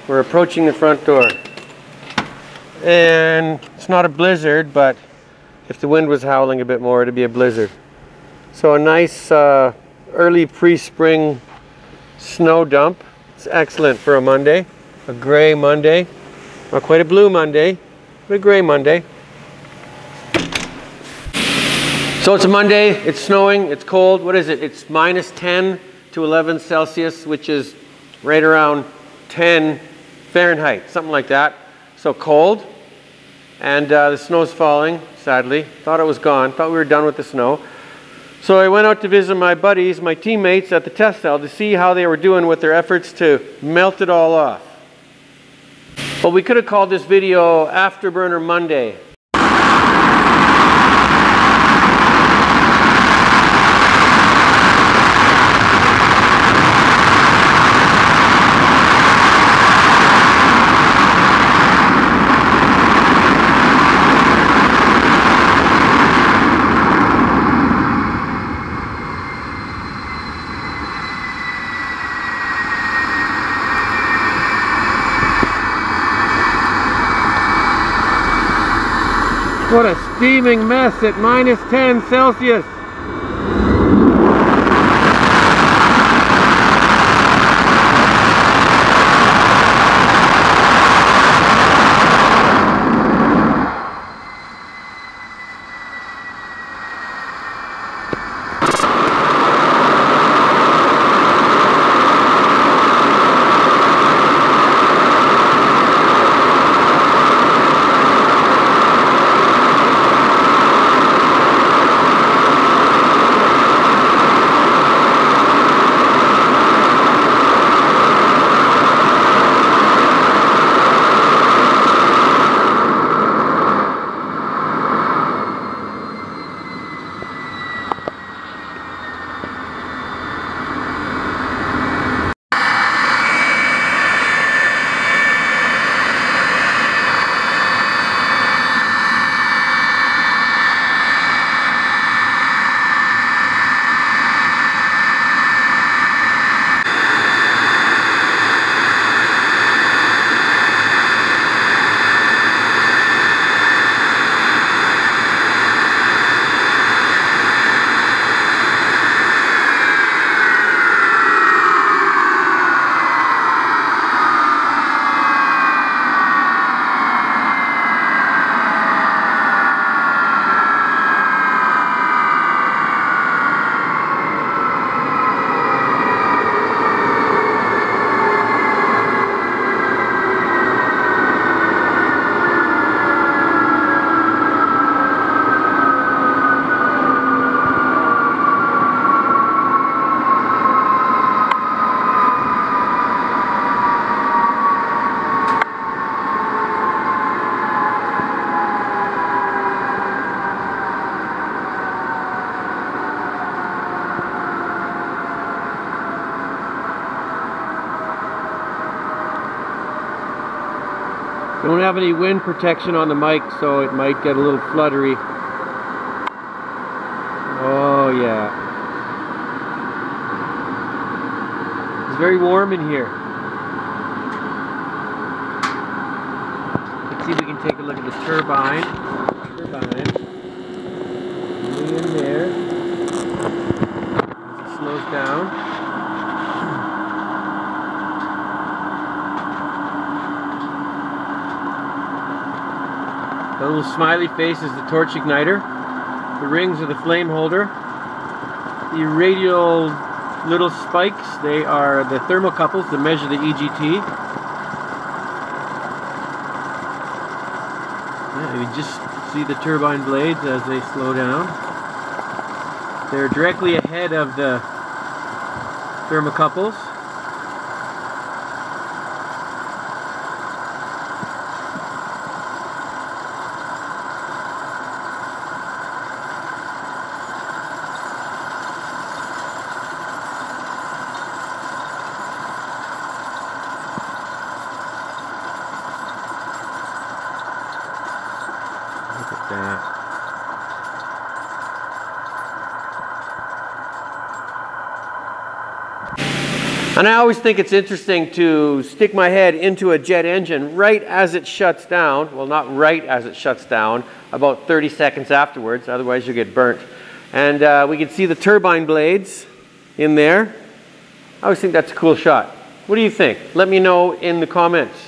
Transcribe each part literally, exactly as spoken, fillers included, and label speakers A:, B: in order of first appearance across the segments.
A: We're approaching the front door. And it's not a blizzard, but if the wind was howling a bit more, it'd be a blizzard. So a nice uh, early pre-spring snow dump. It's excellent for a Monday, a gray Monday. Not quite a blue Monday, but a gray Monday. So it's a Monday, it's snowing, it's cold. What is it? It's minus ten to eleven Celsius, which is right around ten Fahrenheit, something like that. So cold, and uh, the snow's falling, sadly. Thought it was gone, thought we were done with the snow. So I went out to visit my buddies, my teammates at the test cell to see how they were doing with their efforts to melt it all off. Well, we could have called this video Afterburner Monday. What a steaming mess at minus ten Celsius. Don't have any wind protection on the mic, so it might get a little fluttery. Oh yeah. It's very warm in here. Let's see if we can take a look at the turbine. Turbine. Way in there. As it slows down. The little smiley face is the torch igniter. The rings are the flame holder. The radial little spikes, they are the thermocouples that measure the E G T. Yeah, you just see the turbine blades as they slow down. They're directly ahead of the thermocouples. Look at that. And I always think it's interesting to stick my head into a jet engine right as it shuts down. Well, not right as it shuts down, about thirty seconds afterwards, otherwise you'll get burnt. And uh, we can see the turbine blades in there. I always think that's a cool shot. What do you think? Let me know in the comments.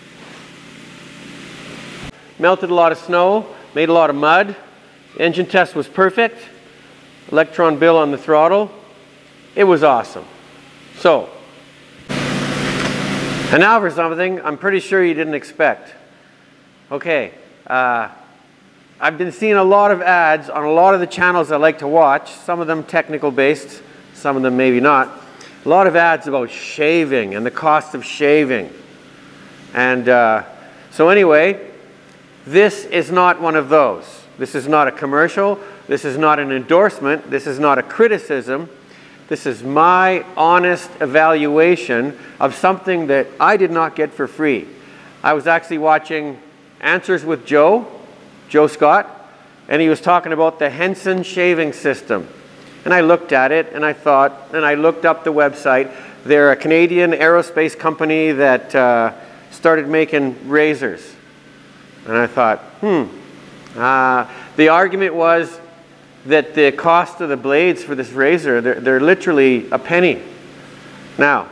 A: Melted a lot of snow, made a lot of mud. Engine test was perfect. Electron bill on the throttle. It was awesome. So, and now for something I'm pretty sure you didn't expect. Okay, uh, I've been seeing a lot of ads on a lot of the channels I like to watch, some of them technical based, some of them maybe not. A lot of ads about shaving and the cost of shaving. And uh, so anyway, this is not one of those. This is not a commercial, this is not an endorsement, this is not a criticism. This is my honest evaluation of something that I did not get for free. I was actually watching Answers with Joe, Joe Scott, and he was talking about the Henson shaving system. And I looked at it and I thought, and I looked up the website. They're a Canadian aerospace company that uh, started making razors. And I thought, hmm. Uh, the argument was that the cost of the blades for this razor, they're, they're literally a penny. Now,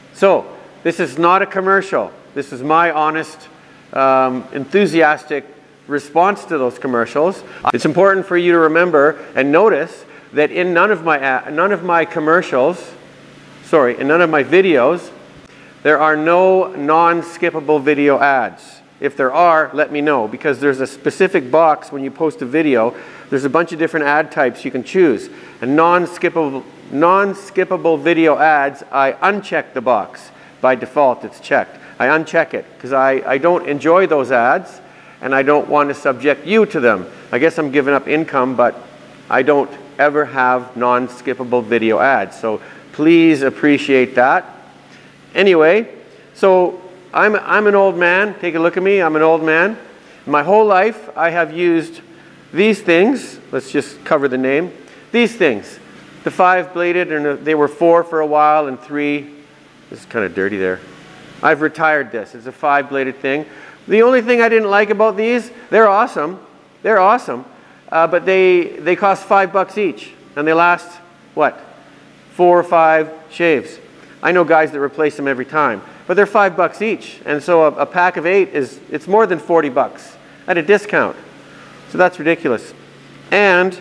A: so this is not a commercial. This is my honest, um, enthusiastic response to those commercials. It's important for you to remember and notice that in none of my, uh, none of my commercials, sorry, in none of my videos, there are no non-skippable video ads. If there are, let me know, because there's a specific box when you post a video. There's a bunch of different ad types you can choose. And non-skippable, non-skippable video ads, I uncheck the box. By default, it's checked. I uncheck it because I, I don't enjoy those ads and I don't want to subject you to them. I guess I'm giving up income, but I don't ever have non-skippable video ads. So please appreciate that. Anyway, so I'm, I'm an old man. Take a look at me. I'm an old man. My whole life, I have used these things. Let's just cover the name. These things. The five-bladed, and they were four for a while and three. This is kind of dirty there. I've retired this. It's a five-bladed thing. The only thing I didn't like about these, they're awesome. They're awesome. Uh, but they, they cost five bucks each. And they last, what, four or five shaves. I know guys that replace them every time. But they're five bucks each. And so a, a pack of eight is, it's more than forty bucks at a discount. So that's ridiculous. And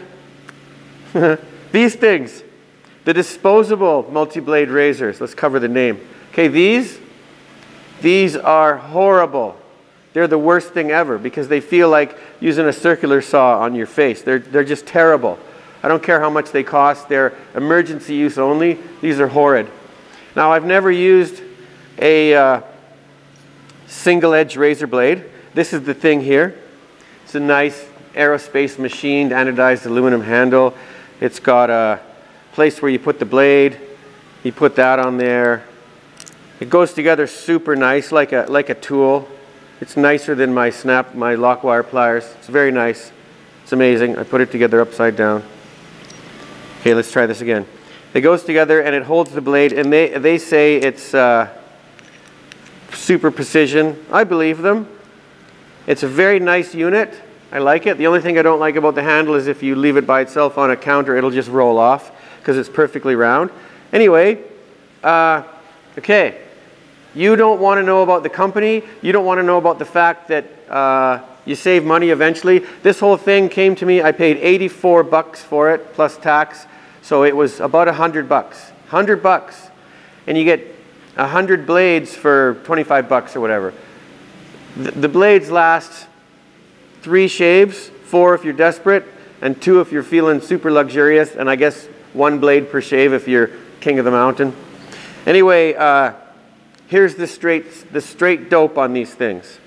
A: these things, the disposable multi-blade razors. Let's cover the name. Okay, these, these are horrible. They're the worst thing ever because they feel like using a circular saw on your face. They're, they're just terrible. I don't care how much they cost. They're emergency use only. These are horrid. Now, I've never used a uh, single-edge razor blade. This is the thing here. It's a nice aerospace machined anodized aluminum handle. It's got a place where you put the blade. You put that on there. It goes together super nice, like a like a tool. It's nicer than my snap, my lock wire pliers. It's very nice. It's amazing. I put it together upside down. Okay, let's try this again. It goes together and it holds the blade, and they they say it's uh, super precision. I believe them. It's a very nice unit. I like it. The only thing I don't like about the handle is if you leave it by itself on a counter, it'll just roll off because it's perfectly round. Anyway, uh, okay. You don't want to know about the company. You don't want to know about the fact that uh, you save money eventually. This whole thing came to me. I paid eighty-four bucks for it plus tax, so it was about a hundred bucks. Hundred bucks, and you get a hundred blades for twenty-five bucks or whatever. The, the blades last three shaves, four if you're desperate, and two if you're feeling super luxurious, and I guess one blade per shave if you're king of the mountain. Anyway. Uh, Here's the straight, the straight dope on these things.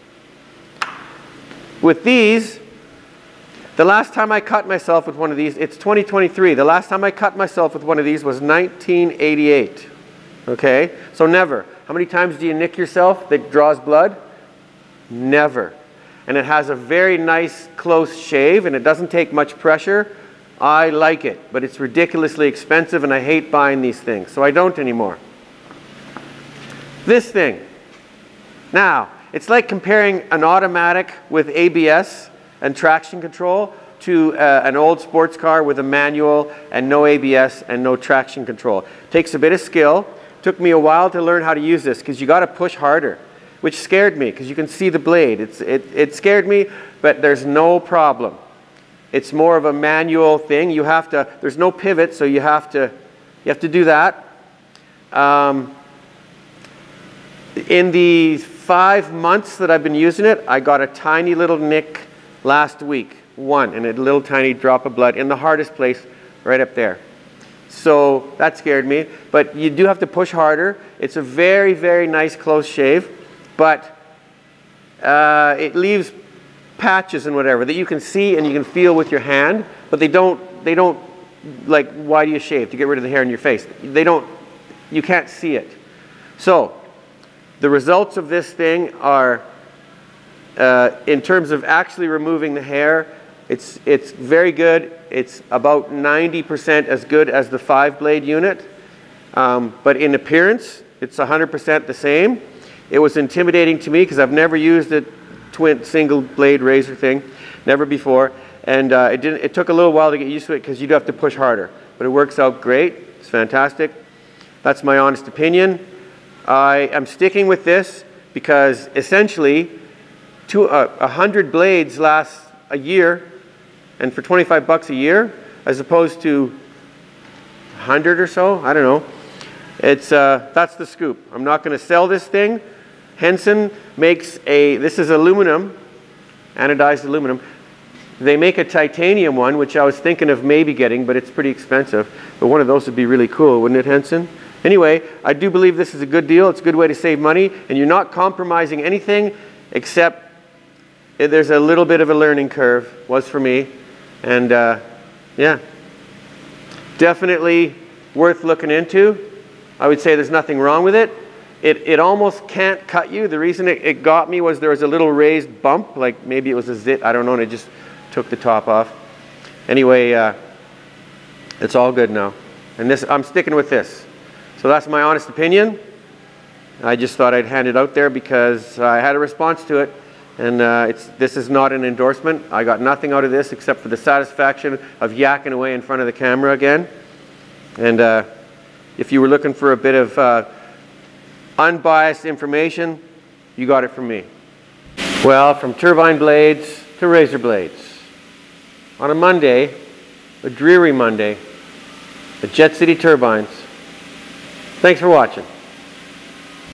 A: With these, the last time I cut myself with one of these, it's twenty twenty-three. The last time I cut myself with one of these was nineteen eighty-eight. Okay? So never. How many times do you nick yourself that draws blood? Never. And it has a very nice close shave and it doesn't take much pressure. I like it, but it's ridiculously expensive and I hate buying these things, so I don't anymore. This thing. Now, it's like comparing an automatic with A B S and traction control to uh, an old sports car with a manual and no A B S and no traction control. Takes a bit of skill. Took me a while to learn how to use this because you got to push harder, which scared me because you can see the blade. It's, it, it scared me, but there's no problem. It's more of a manual thing. You have to, there's no pivot, so you have to, you have to do that. Um, in the five months that I've been using it, I got a tiny little nick last week, one, and a little tiny drop of blood in the hardest place right up there. So that scared me, but you do have to push harder. It's a very, very nice close shave, but uh, it leaves patches and whatever that you can see and you can feel with your hand, but they don't, they don't, like, why do you shave? To get rid of the hair in your face. They don't, you can't see it. So the results of this thing are, uh, in terms of actually removing the hair, it's, it's very good. It's about ninety percent as good as the five blade unit, um, but in appearance, it's one hundred percent the same. It was intimidating to me because I've never used a twin single blade razor thing, never before, and uh, it didn't. It took a little while to get used to it because you do have to push harder, but it works out great. It's fantastic. That's my honest opinion. I am sticking with this because essentially, two, uh, a hundred blades last a year. And for twenty-five bucks a year, as opposed to a hundred or so, I don't know. It's, uh, that's the scoop. I'm not going to sell this thing. Henson makes a, this is aluminum, anodized aluminum. They make a titanium one, which I was thinking of maybe getting, but it's pretty expensive. But one of those would be really cool, wouldn't it, Henson? Anyway, I do believe this is a good deal. It's a good way to save money, and you're not compromising anything except there's a little bit of a learning curve, was for me. And uh, yeah, definitely worth looking into. I would say there's nothing wrong with it. It, it almost can't cut you. The reason it, it got me was there was a little raised bump, like maybe it was a zit, I don't know, and it just took the top off. Anyway, uh, it's all good now. And this, I'm sticking with this. So that's my honest opinion. I just thought I'd hand it out there because I had a response to it. And uh, it's, this is not an endorsement. I got nothing out of this except for the satisfaction of yakking away in front of the camera again. And uh, if you were looking for a bit of uh, unbiased information, you got it from me. Well, from turbine blades to razor blades. On a Monday, a dreary Monday, at Jet City Turbines. Thanks for watching.